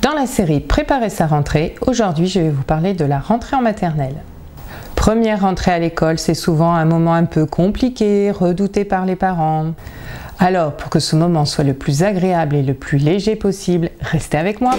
Dans la série Préparer sa rentrée, aujourd'hui je vais vous parler de la rentrée en maternelle. Première rentrée à l'école, c'est souvent un moment un peu compliqué, redouté par les parents. Alors, pour que ce moment soit le plus agréable et le plus léger possible, restez avec moi.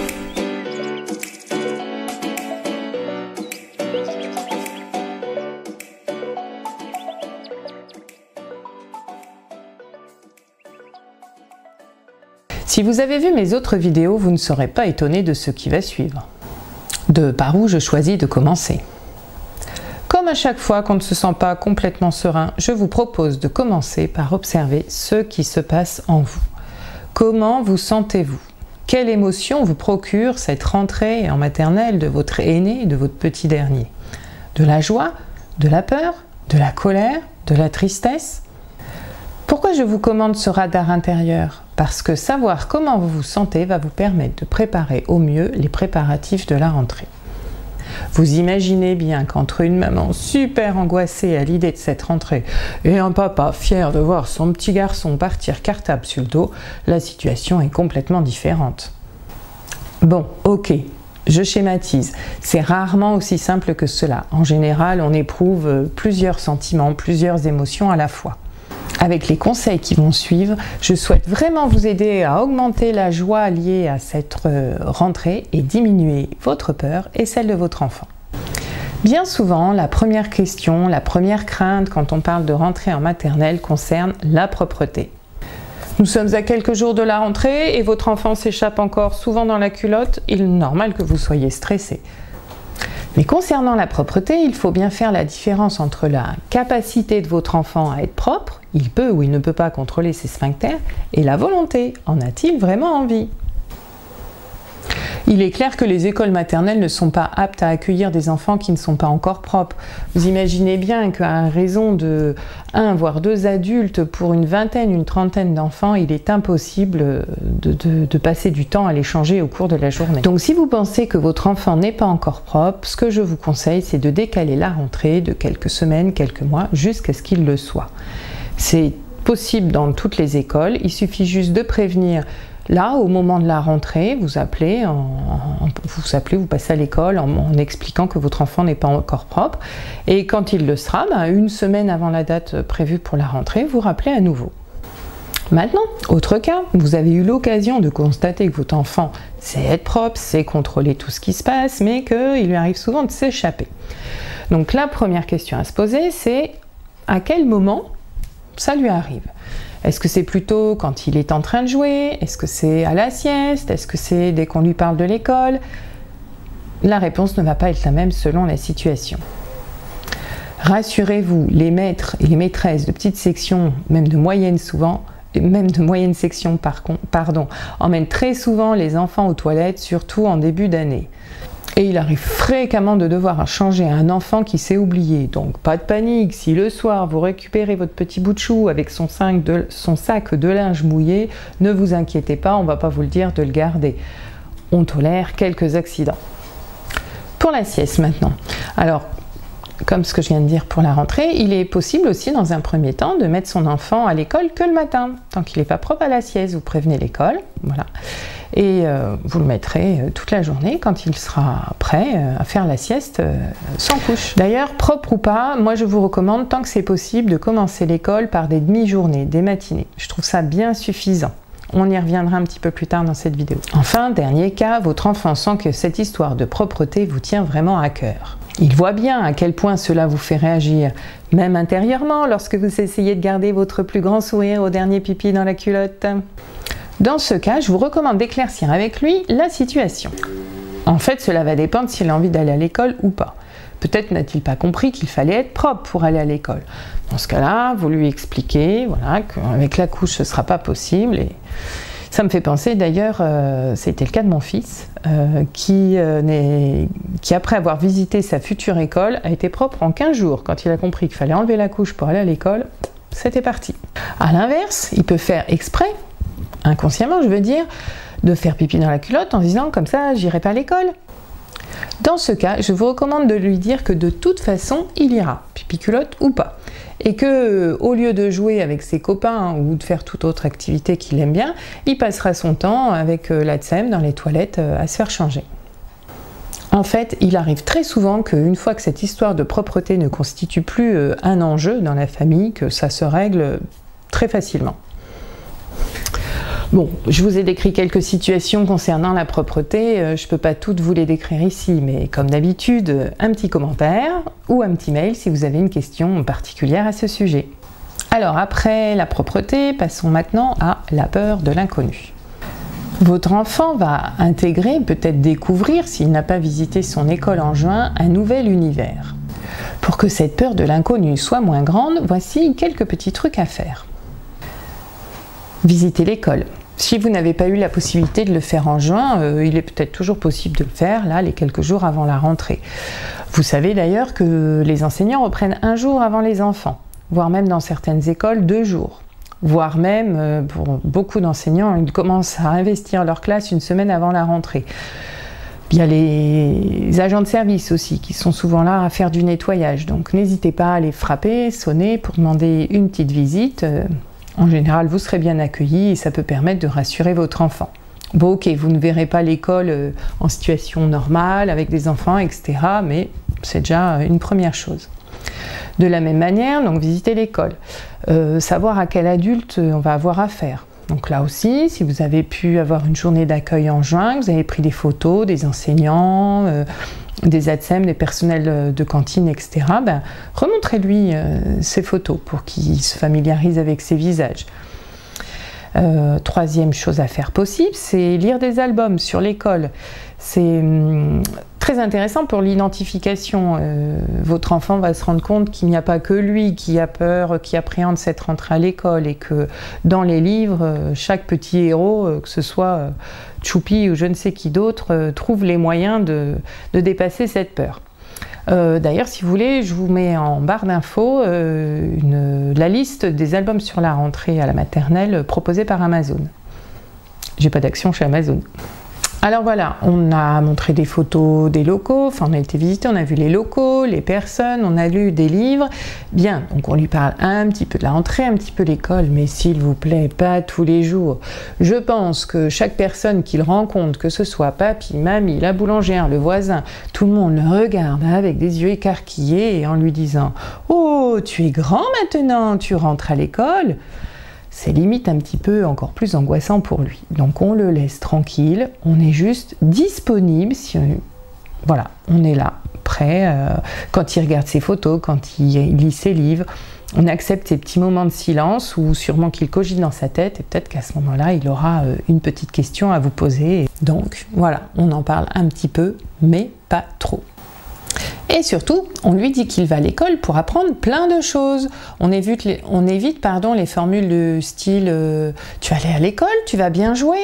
Si vous avez vu mes autres vidéos, vous ne serez pas étonné de ce qui va suivre. Par où je choisis de commencer. Comme à chaque fois qu'on ne se sent pas complètement serein, je vous propose de commencer par observer ce qui se passe en vous. Comment vous sentez-vous? Quelle émotion vous procure cette rentrée en maternelle de votre aîné et de votre petit dernier? De la joie? De la peur? De la colère? De la tristesse? Pourquoi je vous commande ce radar intérieur? Parce que savoir comment vous vous sentez va vous permettre de préparer au mieux les préparatifs de la rentrée. Vous imaginez bien qu'entre une maman super angoissée à l'idée de cette rentrée et un papa fier de voir son petit garçon partir cartable sur le dos, la situation est complètement différente. Bon, ok, je schématise. C'est rarement aussi simple que cela. En général, on éprouve plusieurs sentiments, plusieurs émotions à la fois. Avec les conseils qui vont suivre, je souhaite vraiment vous aider à augmenter la joie liée à cette rentrée et diminuer votre peur et celle de votre enfant. Bien souvent, la première question, la première crainte quand on parle de rentrée en maternelle concerne la propreté. Nous sommes à quelques jours de la rentrée et votre enfant s'échappe encore souvent dans la culotte, il est normal que vous soyez stressé. Mais concernant la propreté, il faut bien faire la différence entre la capacité de votre enfant à être propre, il peut ou il ne peut pas contrôler ses sphincters, et la volonté, en a-t-il vraiment envie? Il est clair que les écoles maternelles ne sont pas aptes à accueillir des enfants qui ne sont pas encore propres. Vous imaginez bien qu'à raison de 1 voire 2 adultes pour une vingtaine, une trentaine d'enfants, il est impossible de passer du temps à les changer au cours de la journée. Donc si vous pensez que votre enfant n'est pas encore propre, ce que je vous conseille, c'est de décaler la rentrée de quelques semaines, quelques mois, jusqu'à ce qu'il le soit. C'est possible dans toutes les écoles, il suffit juste de prévenir. Là, au moment de la rentrée, vous appelez, vous passez à l'école en expliquant que votre enfant n'est pas encore propre. Et quand il le sera, une semaine avant la date prévue pour la rentrée, vous rappelez à nouveau. Maintenant, autre cas, vous avez eu l'occasion de constater que votre enfant sait être propre, sait contrôler tout ce qui se passe, mais qu'il lui arrive souvent de s'échapper. Donc la première question à se poser, c'est à quel moment ça lui arrive? Est-ce que c'est plutôt quand il est en train de jouer? Est-ce que c'est à la sieste? Est-ce que c'est dès qu'on lui parle de l'école? La réponse ne va pas être la même selon la situation. Rassurez-vous, les maîtres et les maîtresses de petites sections, même de moyenne section, emmènent très souvent les enfants aux toilettes, surtout en début d'année. Et il arrive fréquemment de devoir changer un enfant qui s'est oublié. Donc pas de panique, si le soir vous récupérez votre petit bout de chou avec son sac de linge mouillé, ne vous inquiétez pas, on ne va pas vous le dire de le garder. On tolère quelques accidents. Pour la sieste maintenant. Alors, comme ce que je viens de dire pour la rentrée, il est possible aussi dans un premier temps de mettre son enfant à l'école que le matin. Tant qu'il n'est pas propre à la sieste, vous prévenez l'école, voilà. Et vous le mettrez toute la journée quand il sera prêt à faire la sieste sans couche. D'ailleurs, propre ou pas, moi je vous recommande, tant que c'est possible, de commencer l'école par des demi-journées, des matinées. Je trouve ça bien suffisant. On y reviendra un petit peu plus tard dans cette vidéo. Enfin, dernier cas, votre enfant sent que cette histoire de propreté vous tient vraiment à cœur. Il voit bien à quel point cela vous fait réagir, même intérieurement, lorsque vous essayez de garder votre plus grand sourire au dernier pipi dans la culotte. Dans ce cas, je vous recommande d'éclaircir avec lui la situation. En fait, cela va dépendre s'il a envie d'aller à l'école ou pas. Peut-être n'a-t-il pas compris qu'il fallait être propre pour aller à l'école. Dans ce cas-là, vous lui expliquez qu'avec la couche, ce ne sera pas possible. Et ça me fait penser d'ailleurs, c'était le cas de mon fils, qui après avoir visité sa future école, a été propre en 15 jours. Quand il a compris qu'il fallait enlever la couche pour aller à l'école, c'était parti. A l'inverse, il peut faire exprès, inconsciemment je veux dire, de faire pipi dans la culotte en se disant comme ça j'irai pas à l'école. Dans ce cas, je vous recommande de lui dire que de toute façon il ira, pipi culotte ou pas. et que au lieu de jouer avec ses copains ou de faire toute autre activité qu'il aime bien, il passera son temps avec la tsem dans les toilettes à se faire changer. En fait, il arrive très souvent qu'une fois que cette histoire de propreté ne constitue plus un enjeu dans la famille, que ça se règle très facilement. Bon, je vous ai décrit quelques situations concernant la propreté, je ne peux pas toutes vous les décrire ici, mais comme d'habitude, un petit commentaire ou un petit mail si vous avez une question particulière à ce sujet. Alors après la propreté, passons maintenant à la peur de l'inconnu. Votre enfant va intégrer, peut-être découvrir, s'il n'a pas visité son école en juin, un nouvel univers. Pour que cette peur de l'inconnu soit moins grande, voici quelques petits trucs à faire. Visitez l'école. Si vous n'avez pas eu la possibilité de le faire en juin, il est peut-être toujours possible de le faire, là, les quelques jours avant la rentrée. Vous savez d'ailleurs que les enseignants reprennent un jour avant les enfants, voire même dans certaines écoles 2 jours. Voire même, pour beaucoup d'enseignants, ils commencent à investir leur classe une semaine avant la rentrée. Il y a les agents de service aussi qui sont souvent là à faire du nettoyage. Donc n'hésitez pas à les frapper, sonner pour demander une petite visite. En général, vous serez bien accueillis et ça peut permettre de rassurer votre enfant. Bon, ok, vous ne verrez pas l'école en situation normale avec des enfants, etc. Mais c'est déjà une première chose. De la même manière, donc visiter l'école, savoir à quel adulte on va avoir affaire. Donc là aussi, si vous avez pu avoir une journée d'accueil en juin, que vous avez pris des photos des enseignants, des ATSEM, des personnels de cantine, etc., ben, remontrez-lui ces photos pour qu'il se familiarise avec ces visages. Troisième chose à faire possible, c'est lire des albums sur l'école. C'est très intéressant pour l'identification. Votre enfant va se rendre compte qu'il n'y a pas que lui qui a peur, qui appréhende cette rentrée à l'école et que dans les livres, chaque petit héros, que ce soit Choupi ou je ne sais qui d'autre, trouve les moyens de dépasser cette peur. D'ailleurs, si vous voulez, je vous mets en barre d'infos la liste des albums sur la rentrée à la maternelle proposés par Amazon. J'ai pas d'action chez Amazon. Alors voilà, on a montré des photos des locaux, enfin on a été visiter, on a vu les locaux, les personnes, on a lu des livres. Bien, donc on lui parle un petit peu de la rentrée, un petit peu l'école, mais s'il vous plaît, pas tous les jours. Je pense que chaque personne qu'il rencontre, que ce soit papy, mamie, la boulangère, le voisin, tout le monde le regarde avec des yeux écarquillés et en lui disant « Oh, tu es grand maintenant, tu rentres à l'école ?» C'est limite un petit peu encore plus angoissant pour lui. Donc on le laisse tranquille, on est juste disponible, voilà, on est là, prêt, quand il regarde ses photos, quand il lit ses livres, on accepte ces petits moments de silence ou sûrement qu'il cogite dans sa tête et peut-être qu'à ce moment-là, il aura une petite question à vous poser. Donc voilà, on en parle un petit peu, mais pas trop. Et surtout, on lui dit qu'il va à l'école pour apprendre plein de choses. On évite les formules de style tu vas aller à l'école, tu vas bien jouer,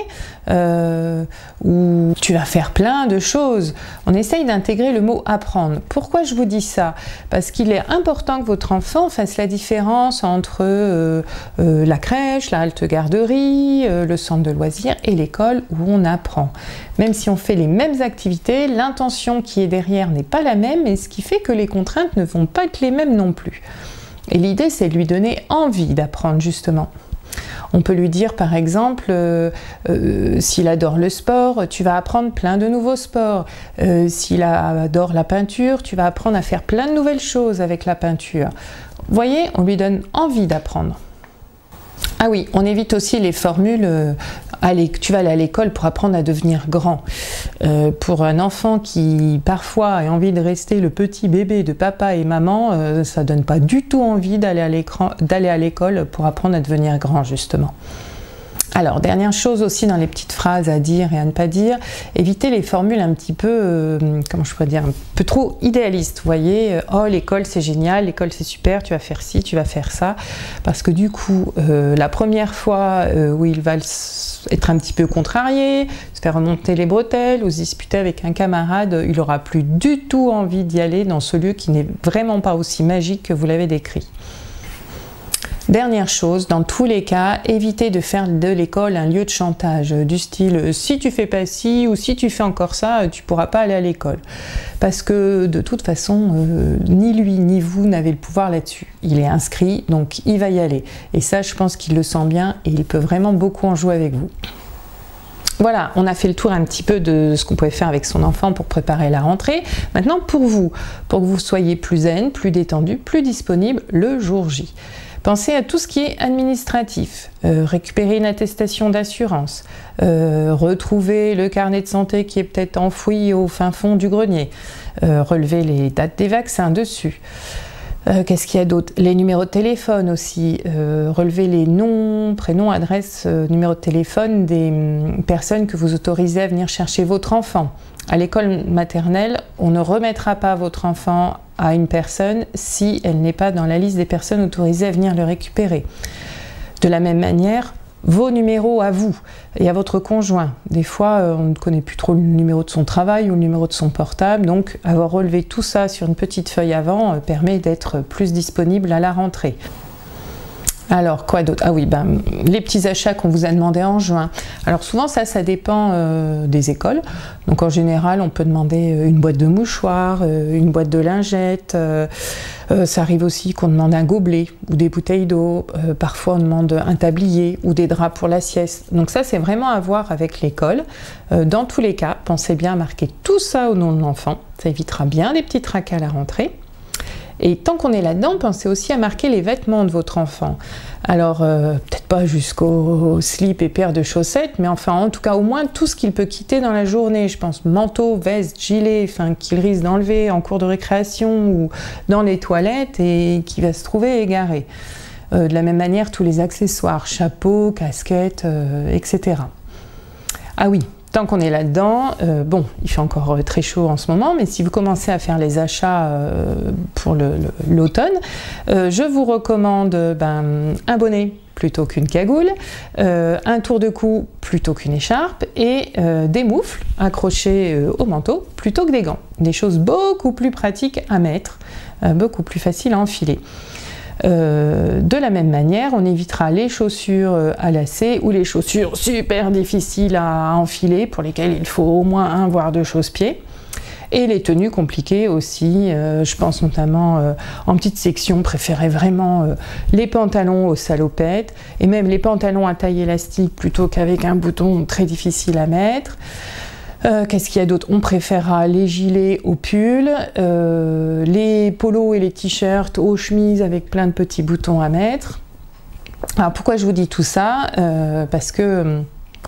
ou tu vas faire plein de choses. On essaye d'intégrer le mot apprendre. Pourquoi je vous dis ça? Parce qu'il est important que votre enfant fasse la différence entre la crèche, la halte garderie, le centre de loisirs et l'école où on apprend. Même si on fait les mêmes activités, l'intention qui est derrière n'est pas la même et ce qui fait que les contraintes ne vont pas être les mêmes non plus. Et l'idée, c'est de lui donner envie d'apprendre justement. On peut lui dire par exemple, s'il adore le sport, tu vas apprendre plein de nouveaux sports. S'il adore la peinture, tu vas apprendre à faire plein de nouvelles choses avec la peinture. Vous voyez, on lui donne envie d'apprendre. Ah oui, on évite aussi les formules tu vas aller à l'école pour apprendre à devenir grand. Pour un enfant qui parfois a envie de rester le petit bébé de papa et maman, ça donne pas du tout envie d'aller à l'école pour apprendre à devenir grand justement. Alors, dernière chose aussi dans les petites phrases à dire et à ne pas dire, évitez les formules un petit peu, comment je pourrais dire, un peu trop idéalistes. Vous voyez, oh l'école c'est génial, l'école c'est super, tu vas faire ci, tu vas faire ça. Parce que du coup, la première fois où il va être un petit peu contrarié, se faire remonter les bretelles ou se disputer avec un camarade, il n'aura plus du tout envie d'y aller dans ce lieu qui n'est vraiment pas aussi magique que vous l'avez décrit. Dernière chose, dans tous les cas, évitez de faire de l'école un lieu de chantage, du style si tu fais pas ci ou si tu fais encore ça, tu pourras pas aller à l'école. Parce que de toute façon, ni lui ni vous n'avez le pouvoir là-dessus. Il est inscrit, donc il va y aller. Et ça, je pense qu'il le sent bien et il peut vraiment beaucoup en jouer avec vous. Voilà, on a fait le tour un petit peu de ce qu'on pouvait faire avec son enfant pour préparer la rentrée. Maintenant, pour que vous soyez plus zen, plus détendu, plus disponible le jour J. Pensez à tout ce qui est administratif, récupérer une attestation d'assurance, retrouver le carnet de santé qui est peut-être enfoui au fin fond du grenier, relever les dates des vaccins dessus. Qu'est-ce qu'il y a d'autre? Les numéros de téléphone aussi, relever les noms, prénoms, adresses, numéros de téléphone des personnes que vous autorisez à venir chercher votre enfant. À l'école maternelle, on ne remettra pas votre enfant à une personne si elle n'est pas dans la liste des personnes autorisées à venir le récupérer. De la même manière, vos numéros à vous et à votre conjoint. Des fois, on ne connaît plus trop le numéro de son travail ou le numéro de son portable, donc avoir relevé tout ça sur une petite feuille avant permet d'être plus disponible à la rentrée. Alors, quoi d'autre? Ah oui, les petits achats qu'on vous a demandé en juin. Alors souvent, ça dépend des écoles. Donc en général, on peut demander une boîte de mouchoirs, une boîte de lingettes. Ça arrive aussi qu'on demande un gobelet ou des bouteilles d'eau. Parfois, on demande un tablier ou des draps pour la sieste. Donc ça, c'est vraiment à voir avec l'école. Dans tous les cas, pensez bien à marquer tout ça au nom de l'enfant. Ça évitera bien des petits tracas à la rentrée. Et tant qu'on est là-dedans, pensez aussi à marquer les vêtements de votre enfant. Alors, peut-être pas jusqu'au slip et paire de chaussettes, mais enfin, en tout cas, au moins tout ce qu'il peut quitter dans la journée. Je pense manteau, veste, gilet, enfin, qu'il risque d'enlever en cours de récréation ou dans les toilettes et qui va se trouver égaré. De la même manière, tous les accessoires, chapeau, casquette, etc. Ah oui. Tant qu'on est là-dedans, bon, il fait encore très chaud en ce moment, mais si vous commencez à faire les achats pour l'automne, je vous recommande un bonnet plutôt qu'une cagoule, un tour de cou plutôt qu'une écharpe et des moufles accrochés au manteau plutôt que des gants. Des choses beaucoup plus pratiques à mettre, beaucoup plus faciles à enfiler. De la même manière, on évitera les chaussures à lacets ou les chaussures super difficiles à enfiler pour lesquelles il faut au moins 1 voire 2 chausse-pieds. Et les tenues compliquées aussi, je pense notamment en petite section, préférez vraiment les pantalons aux salopettes et même les pantalons à taille élastique plutôt qu'avec un bouton très difficile à mettre. Qu'est-ce qu'il y a d'autre? On préférera les gilets aux pulls, les polos et les t-shirts aux chemises avec plein de petits boutons à mettre. Alors pourquoi je vous dis tout ça? Parce que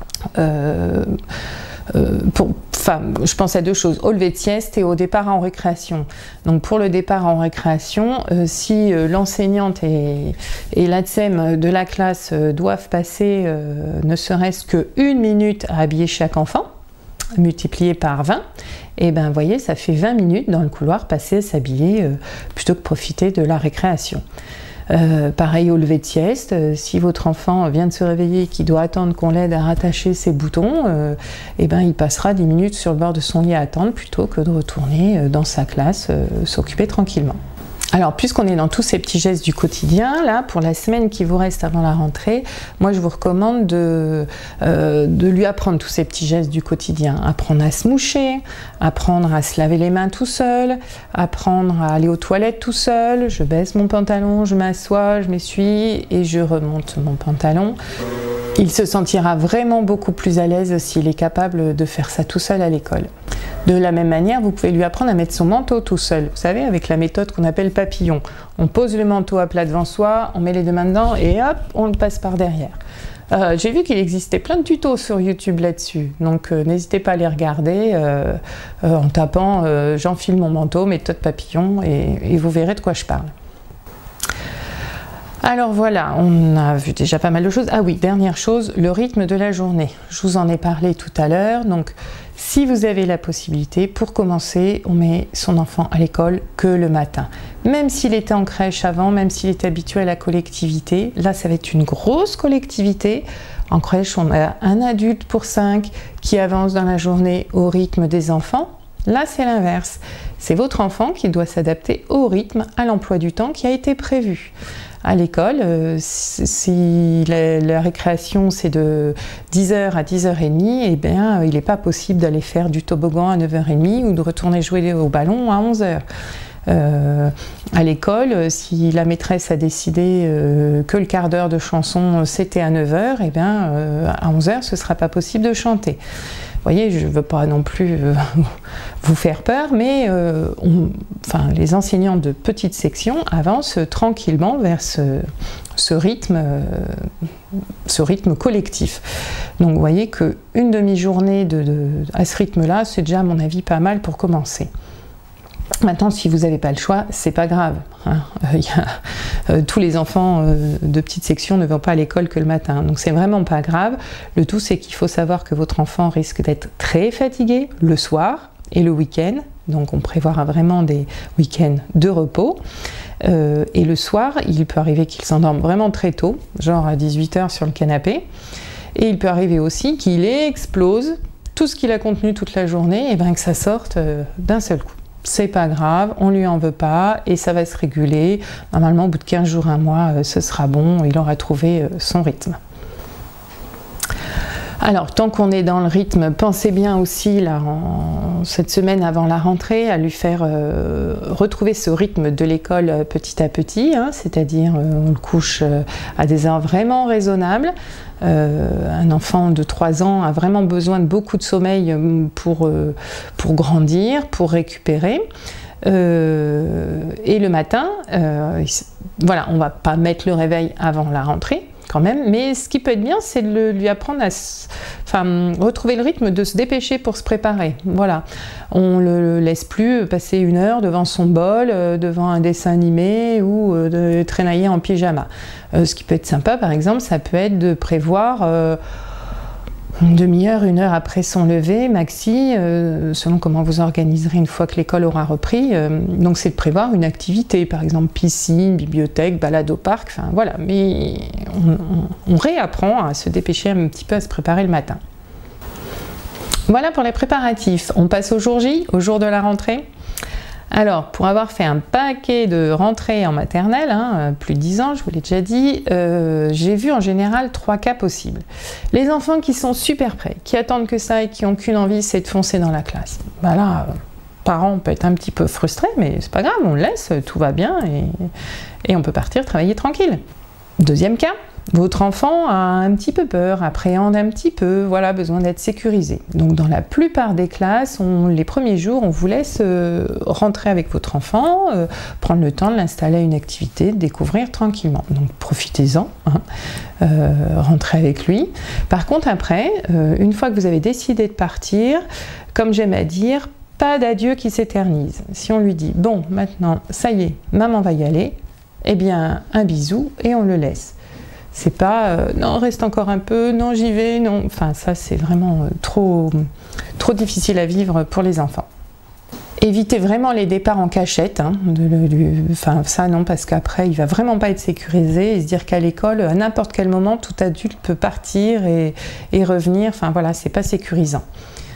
je pense à 2 choses, au lever de sieste et au départ en récréation. Donc pour le départ en récréation, si l'enseignante et l'ATSEM de la classe doivent passer ne serait-ce qu'1 minute à habiller chaque enfant, multiplié par 20, et ben vous voyez, ça fait 20 minutes dans le couloir passé à s'habiller plutôt que profiter de la récréation. Pareil au lever de sieste, si votre enfant vient de se réveiller et qu'il doit attendre qu'on l'aide à rattacher ses boutons, et ben il passera 10 minutes sur le bord de son lit à attendre plutôt que de retourner dans sa classe s'occuper tranquillement. Alors, puisqu'on est dans tous ces petits gestes du quotidien, là, pour la semaine qui vous reste avant la rentrée, moi je vous recommande de lui apprendre tous ces petits gestes du quotidien. Apprendre à se moucher, apprendre à se laver les mains tout seul, apprendre à aller aux toilettes tout seul. Je baisse mon pantalon, je m'assois, je m'essuie et je remonte mon pantalon. Il se sentira vraiment beaucoup plus à l'aise s'il est capable de faire ça tout seul à l'école. De la même manière, vous pouvez lui apprendre à mettre son manteau tout seul. Vous savez, avec la méthode qu'on appelle papillon. On pose le manteau à plat devant soi, on met les 2 mains dedans et hop, on le passe par derrière. J'ai vu qu'il existait plein de tutos sur YouTube là-dessus. Donc n'hésitez pas à les regarder en tapant j'enfile mon manteau, méthode papillon et vous verrez de quoi je parle. Alors voilà, on a vu déjà pas mal de choses. Ah oui, dernière chose, le rythme de la journée. Je vous en ai parlé tout à l'heure. Donc, si vous avez la possibilité, pour commencer, on met son enfant à l'école que le matin. Même s'il était en crèche avant, même s'il est habitué à la collectivité, là, ça va être une grosse collectivité. En crèche, on a un adulte pour 5 qui avance dans la journée au rythme des enfants. Là, c'est l'inverse. C'est votre enfant qui doit s'adapter au rythme, à l'emploi du temps qui a été prévu. à l'école. Si la récréation c'est de 10h à 10h30, eh bien, il n'est pas possible d'aller faire du toboggan à 9h30 ou de retourner jouer au ballon à 11h. À l'école, si la maîtresse a décidé que le quart d'heure de chanson c'était à 9h, eh bien, à 11h ce ne sera pas possible de chanter. Vous voyez, je ne veux pas non plus vous faire peur, mais les enseignants de petite section avancent tranquillement vers ce rythme collectif. Donc vous voyez qu'une demi-journée à ce rythme-là, c'est déjà à mon avis pas mal pour commencer. Maintenant, si vous n'avez pas le choix, c'est pas grave. Hein. Tous les enfants de petite section ne vont pas à l'école que le matin, donc c'est vraiment pas grave. Le tout, c'est qu'il faut savoir que votre enfant risque d'être très fatigué le soir et le week-end. Donc on prévoira vraiment des week-ends de repos. Et le soir, il peut arriver qu'il s'endorme vraiment très tôt, genre à 18h sur le canapé. Et il peut arriver aussi qu'il explose tout ce qu'il a contenu toute la journée, et bien que ça sorte d'un seul coup. C'est pas grave, on lui en veut pas et ça va se réguler. Normalement, au bout de 15 jours, un mois, ce sera bon, il aura trouvé son rythme. Alors, tant qu'on est dans le rythme, pensez bien aussi, là, cette semaine avant la rentrée, à lui faire retrouver ce rythme de l'école petit à petit, hein, c'est-à-dire on le couche à des heures vraiment raisonnables. Un enfant de 3 ans a vraiment besoin de beaucoup de sommeil pour grandir, pour récupérer. Et le matin, voilà, on ne va pas mettre le réveil avant la rentrée, quand même, mais ce qui peut être bien, c'est de lui apprendre à retrouver le rythme de se dépêcher pour se préparer. Voilà, on ne le laisse plus passer 1 heure devant son bol, devant un dessin animé ou de traînailler en pyjama. Ce qui peut être sympa, par exemple, ça peut être de prévoir une demi-heure, 1 heure après son lever, maxi, selon comment vous organiserez une fois que l'école aura repris. Donc c'est de prévoir une activité, par exemple piscine, bibliothèque, balade au parc, enfin voilà. Mais on réapprend à se dépêcher un petit peu à se préparer le matin. Voilà pour les préparatifs. On passe au jour J, au jour de la rentrée. Alors, pour avoir fait un paquet de rentrées en maternelle, hein, plus de 10 ans, je vous l'ai déjà dit, j'ai vu en général 3 cas possibles. Les enfants qui sont super prêts, qui attendent que ça et qui n'ont qu'une envie, c'est de foncer dans la classe. Ben là, parents, on peut être un petit peu frustrés, mais c'est pas grave, on le laisse, tout va bien et on peut partir travailler tranquille. Deuxième cas, votre enfant a un petit peu peur, appréhende un petit peu, voilà, besoin d'être sécurisé. Donc dans la plupart des classes, les premiers jours, on vous laisse rentrer avec votre enfant, prendre le temps de l'installer à une activité, de découvrir tranquillement. Donc profitez-en, hein, rentrez avec lui. Par contre après, une fois que vous avez décidé de partir, comme j'aime à dire, pas d'adieu qui s'éternise. Si on lui dit, bon, maintenant, ça y est, maman va y aller, eh bien, un bisou et on le laisse. C'est pas non, reste encore un peu, non, j'y vais, non. Enfin, ça, c'est vraiment trop difficile à vivre pour les enfants. Évitez vraiment les départs en cachette. Hein, enfin, ça, non, parce qu'après, il va vraiment pas être sécurisé et se dire qu'à l'école, à n'importe quel moment, tout adulte peut partir et revenir. Enfin, voilà, c'est pas sécurisant.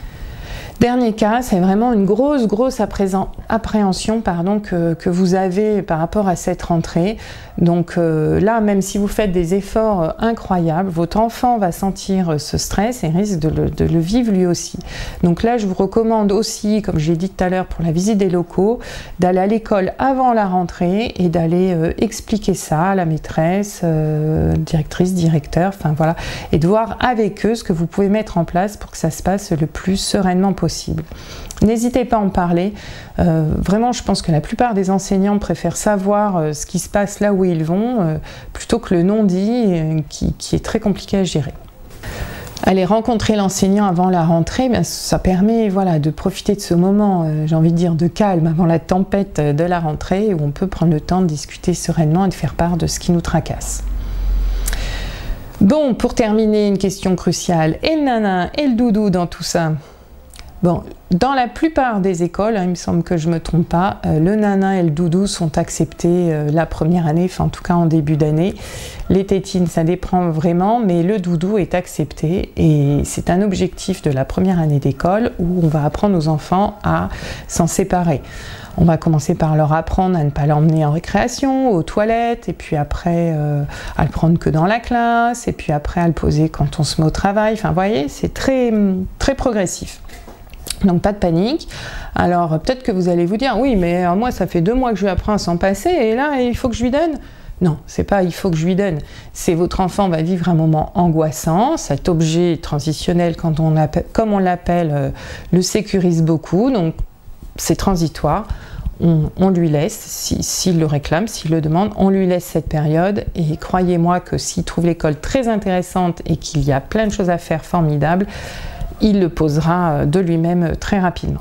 Dernier cas, c'est vraiment une grosse appréhension que vous avez par rapport à cette rentrée. Donc là, même si vous faites des efforts incroyables, votre enfant va sentir ce stress et risque de le vivre lui aussi. Donc là, je vous recommande aussi, comme je l'ai dit tout à l'heure pour la visite des locaux, d'aller à l'école avant la rentrée et d'aller expliquer ça à la maîtresse, directrice, directeur, enfin voilà, et de voir avec eux ce que vous pouvez mettre en place pour que ça se passe le plus sereinement possible. N'hésitez pas à en parler. Vraiment, je pense que la plupart des enseignants préfèrent savoir ce qui se passe là où ils vont plutôt que le non-dit qui est très compliqué à gérer. Aller rencontrer l'enseignant avant la rentrée, bien, ça permet voilà, de profiter de ce moment, j'ai envie de dire, de calme avant la tempête de la rentrée où on peut prendre le temps de discuter sereinement et de faire part de ce qui nous tracasse. Bon, pour terminer, une question cruciale. Et le nana et le doudou dans tout ça? Bon, dans la plupart des écoles, hein, il me semble que je ne me trompe pas, le nana et le doudou sont acceptés la première année, enfin en tout cas en début d'année. Les tétines, ça dépend vraiment, mais le doudou est accepté et c'est un objectif de la première année d'école où on va apprendre aux enfants à s'en séparer. On va commencer par leur apprendre à ne pas l'emmener en récréation, aux toilettes, et puis après à le prendre que dans la classe, et puis après à le poser quand on se met au travail. Enfin, vous voyez, c'est très, très progressif. Donc pas de panique. Alors peut-être que vous allez vous dire, oui, mais moi ça fait 2 mois que je lui apprends à s'en passer, et là il faut que je lui donne. Non, c'est pas il faut que je lui donne. C'est votre enfant va vivre un moment angoissant. Cet objet transitionnel, quand on appelle, comme on l'appelle, le sécurise beaucoup. Donc c'est transitoire. On lui laisse, s'il le réclame, s'il le demande, on lui laisse cette période. Et croyez-moi que s'il trouve l'école très intéressante et qu'il y a plein de choses à faire formidables, il le posera de lui-même très rapidement.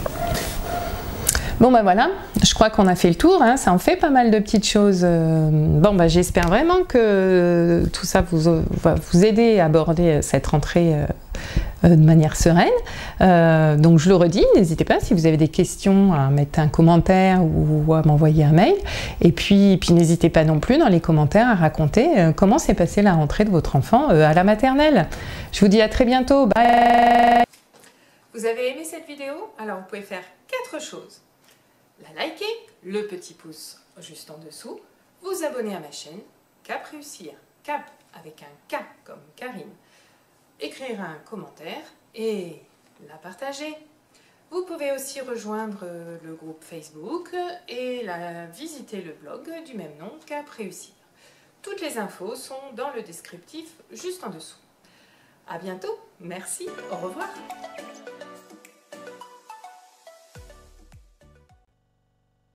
Bon ben voilà, je crois qu'on a fait le tour, hein, ça en fait pas mal de petites choses. Bon ben j'espère vraiment que tout ça va vous aider à aborder cette rentrée de manière sereine. Donc je le redis, n'hésitez pas si vous avez des questions à mettre un commentaire ou à m'envoyer un mail. Et puis n'hésitez pas non plus dans les commentaires à raconter comment s'est passée la rentrée de votre enfant à la maternelle. Je vous dis à très bientôt, bye. Vous avez aimé cette vidéo? Alors vous pouvez faire 4 choses. La liker, le petit pouce juste en dessous, vous abonner à ma chaîne, Cap Réussir, Cap avec un K comme Karine, écrire un commentaire et la partager. Vous pouvez aussi rejoindre le groupe Facebook et visiter le blog du même nom, Cap Réussir. Toutes les infos sont dans le descriptif juste en dessous. À bientôt, merci, au revoir.